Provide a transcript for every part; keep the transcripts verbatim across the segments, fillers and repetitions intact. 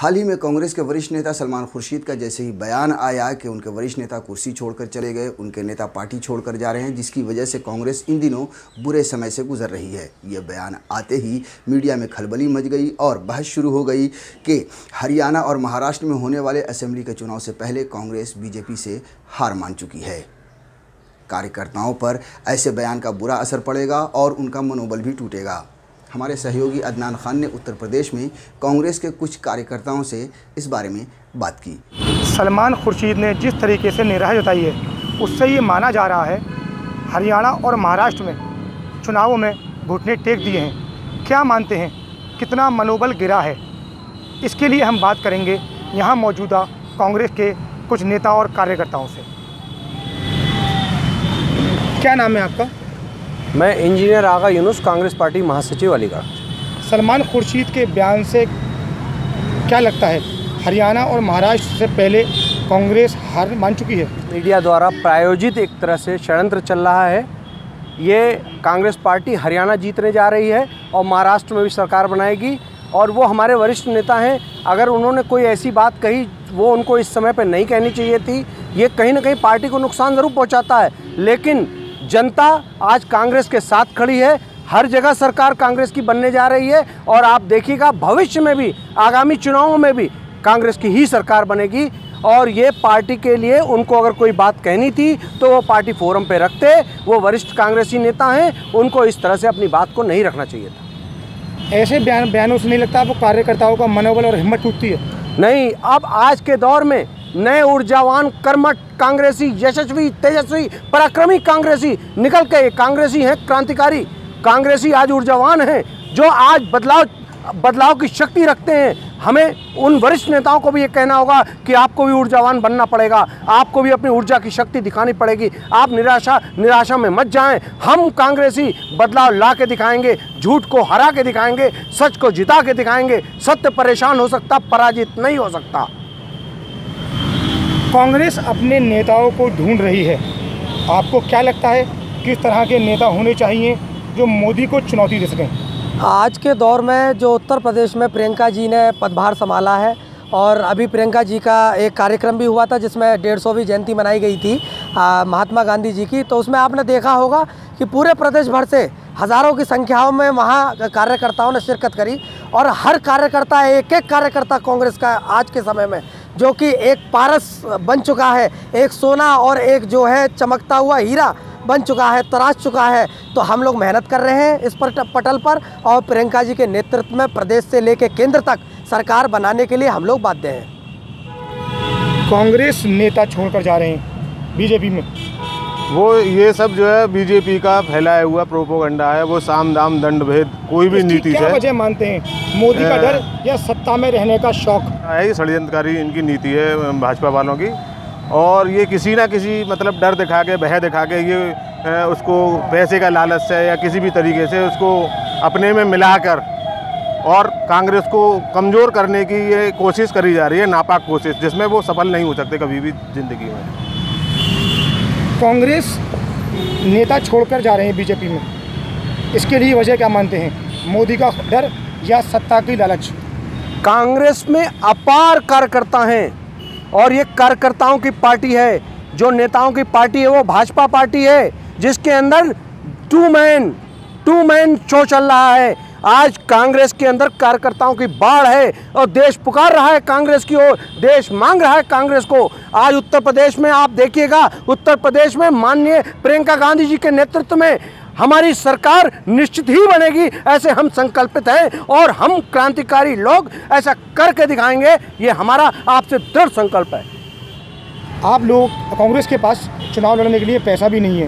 हाल ही में कांग्रेस के वरिष्ठ नेता सलमान खुर्शीद का जैसे ही बयान आया कि उनके वरिष्ठ नेता कुर्सी छोड़कर चले गए, उनके नेता पार्टी छोड़कर जा रहे हैं, जिसकी वजह से कांग्रेस इन दिनों बुरे समय से गुजर रही है। ये बयान आते ही मीडिया में खलबली मच गई और बहस शुरू हो गई कि हरियाणा और महाराष्ट्र में होने वाले असेंबली के चुनाव से पहले कांग्रेस बीजेपी से हार मान चुकी है। कार्यकर्ताओं पर ऐसे बयान का बुरा असर पड़ेगा और उनका मनोबल भी टूटेगा। हमारे सहयोगी अदनान खान ने उत्तर प्रदेश में कांग्रेस के कुछ कार्यकर्ताओं से इस बारे में बात की। सलमान खुर्शीद ने जिस तरीके से निराशा जताई है, उससे ये माना जा रहा है हरियाणा और महाराष्ट्र में चुनावों में घुटने टेक दिए हैं। क्या मानते हैं कितना मनोबल गिरा है? इसके लिए हम बात करेंगे यहाँ मौजूदा कांग्रेस के कुछ नेता और कार्यकर्ताओं से। क्या नाम है आपका? मैं इंजीनियर आगा यूनुस, कांग्रेस पार्टी महासचिव अलीगढ़। सलमान खुर्शीद के बयान से क्या लगता है हरियाणा और महाराष्ट्र से पहले कांग्रेस हार मान चुकी है? मीडिया द्वारा प्रायोजित एक तरह से षड्यंत्र चल रहा है। ये कांग्रेस पार्टी हरियाणा जीतने जा रही है और महाराष्ट्र में भी सरकार बनाएगी, और वो हमारे वरिष्ठ नेता हैं। अगर उन्होंने कोई ऐसी बात कही वो उनको इस समय पर नहीं कहनी चाहिए थी। ये कहीं ना कहीं पार्टी को नुकसान ज़रूर पहुँचाता है, लेकिन जनता आज कांग्रेस के साथ खड़ी है। हर जगह सरकार कांग्रेस की बनने जा रही है और आप देखिएगा भविष्य में भी, आगामी चुनावों में भी कांग्रेस की ही सरकार बनेगी। और ये पार्टी के लिए उनको अगर कोई बात कहनी थी तो वो पार्टी फोरम पे रखते। वो वरिष्ठ कांग्रेसी नेता हैं, उनको इस तरह से अपनी बात को नहीं रखना चाहिए था। ऐसे बयान बयानों से नहीं लगता आपको कार्यकर्ताओं का मनोबल और हिम्मत टूटती है? नहीं, अब आज के दौर में नए ऊर्जावान, कर्मठ कांग्रेसी, यशस्वी, तेजस्वी, पराक्रमी कांग्रेसी निकल के कांग्रेसी हैं, क्रांतिकारी कांग्रेसी आज ऊर्जावान हैं, जो आज बदलाव बदलाव की शक्ति रखते हैं। हमें उन वरिष्ठ नेताओं को भी ये कहना होगा कि आपको भी ऊर्जावान बनना पड़ेगा, आपको भी अपनी ऊर्जा की शक्ति दिखानी पड़ेगी। आप निराशा निराशा में मत जाएं। हम कांग्रेसी बदलाव ला के दिखाएंगे, झूठ को हरा के दिखाएंगे, सच को जिता के दिखाएंगे। सत्य परेशान हो सकता, पराजित नहीं हो सकता। कांग्रेस अपने नेताओं को ढूंढ रही है। आपको क्या लगता है किस तरह के नेता होने चाहिए जो मोदी को चुनौती दे सकें? आज के दौर में जो उत्तर प्रदेश में प्रियंका जी ने पदभार संभाला है, और अभी प्रियंका जी का एक कार्यक्रम भी हुआ था जिसमें डेढ़ सौवीं जयंती मनाई गई थी आ, महात्मा गांधी जी की। तो उसमें आपने देखा होगा कि पूरे प्रदेश भर से हज़ारों की संख्याओं में वहाँ कार्यकर्ताओं ने शिरकत करी, और हर कार्यकर्ता, एक एक कार्यकर्ता कांग्रेस का आज के समय में जो कि एक पारस बन चुका है, एक सोना और एक जो है चमकता हुआ हीरा बन चुका है, तराश चुका है। तो हम लोग मेहनत कर रहे हैं इस पर पटल पर, और प्रियंका जी के नेतृत्व में प्रदेश से लेकर केंद्र तक सरकार बनाने के लिए हम लोग बाध्य हैं। कांग्रेस नेता छोड़कर जा रहे हैं बीजेपी में, वो ये सब जो है बीजेपी का फैलाया हुआ प्रोपोगंडा है। वो साम दाम दंड भेद कोई भी नीति क्या है। वजह मानते हैं? मोदी का डर या सत्ता में रहने का शौक? है ये षड्यंत्रकारी इनकी नीति है भाजपा वालों की, और ये किसी ना किसी मतलब डर दिखा के, भय दिखा के, ये उसको पैसे का लालच से या किसी भी तरीके से उसको अपने में मिलाकर और कांग्रेस को कमज़ोर करने की ये कोशिश करी जा रही है, नापाक कोशिश, जिसमें वो सफल नहीं हो सकते कभी भी ज़िंदगी में। कांग्रेस नेता छोड़कर जा रहे हैं बीजेपी में, इसके लिए वजह क्या मानते हैं? मोदी का डर या सत्ता की लालच? कांग्रेस में अपार कार्यकर्ता हैं, और ये कार्यकर्ताओं की पार्टी है। जो नेताओं की पार्टी है वो भाजपा पार्टी है, जिसके अंदर two man two man show चल रहा है। आज कांग्रेस के अंदर कार्यकर्ताओं की बाढ़ है, और देश पुकार रहा है कांग्रेस की ओर, देश मांग रहा है कांग्रेस को। आज उत्तर प्रदेश में आप देखिएगा, उत्तर प्रदेश में माननीय प्रियंका गांधी जी के नेतृत्व में हमारी सरकार निश्चित ही बनेगी, ऐसे हम संकल्पित हैं, और हम क्रांतिकारी लोग ऐसा करके दिखाएंगे। ये हमारा आपसे दृढ़ संकल्प है। आप लोग, कांग्रेस के पास चुनाव लड़ने के लिए पैसा भी नहीं है।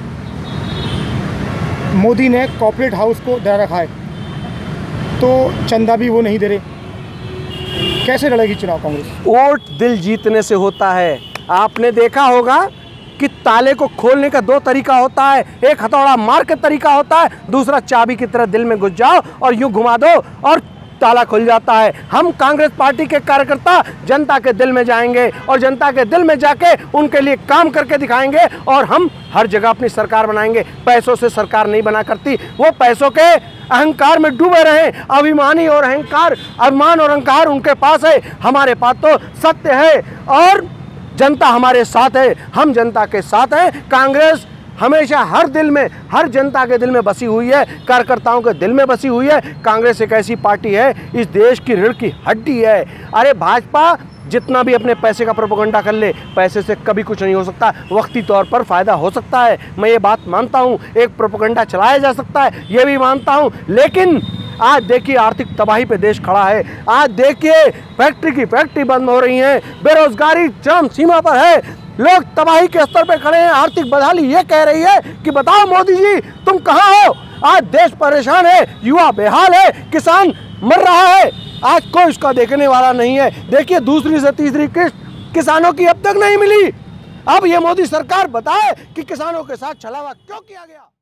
मोदी ने कॉर्पोरेट हाउस को डरा रखा है, तो चंदा भी वो नहीं दे रहे। कैसे लड़ेगी चुनाव कांग्रेस? वोट दिल जीतने से होता है। आपने देखा होगा कि ताले को खोलने का दो तरीका होता है, एक हथौड़ा मार के तरीका होता है, दूसरा चाबी की तरह दिल में घुस जाओ और यूं घुमा दो और ताला खुल जाता है। हम कांग्रेस पार्टी के कार्यकर्ता जनता के दिल में जाएंगे और जनता के दिल में जाके उनके लिए काम करके दिखाएंगे और हम हर जगह अपनी सरकार बनाएंगे। पैसों से सरकार नहीं बना करती, वो पैसों के अहंकार में डूबे रहे। अभिमानी और अहंकार, अभिमान और अहंकार उनके पास है, हमारे पास तो सत्य है और जनता हमारे साथ है, हम जनता के साथ हैं। कांग्रेस हमेशा हर दिल में, हर जनता के दिल में बसी हुई है, कार्यकर्ताओं के दिल में बसी हुई है। कांग्रेस एक ऐसी पार्टी है, इस देश की रीढ़ की हड्डी है। अरे भाजपा जितना भी अपने पैसे का प्रोपेगेंडा कर ले, पैसे से कभी कुछ नहीं हो सकता। वक्ती तौर पर फायदा हो सकता है, मैं ये बात मानता हूँ, एक प्रोपेगेंडा चलाया जा सकता है, ये भी मानता हूँ। लेकिन आज देखिए आर्थिक तबाही पे देश खड़ा है। आज देखिए फैक्ट्री की फैक्ट्री बंद हो रही है, बेरोजगारी चरम सीमा पर है, लोग तबाही के स्तर पे खड़े हैं। आर्थिक बदहाली ये कह रही है कि बताओ मोदी जी तुम कहाँ हो। आज देश परेशान है, युवा बेहाल है, किसान मर रहा है, आज कोई उसका देखने वाला नहीं है। देखिए दूसरी से तीसरी किस्त किसानों की अब तक नहीं मिली। अब ये मोदी सरकार बताए कि किसानों के साथ छलावा क्यों किया गया।